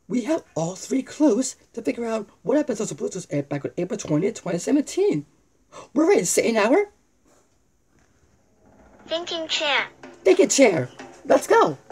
We have all three clues to figure out what episodes of Bluetooth aired back on April 20th, 2017. We're ready to say an hour? Thinking chair. Thinking chair. Let's go.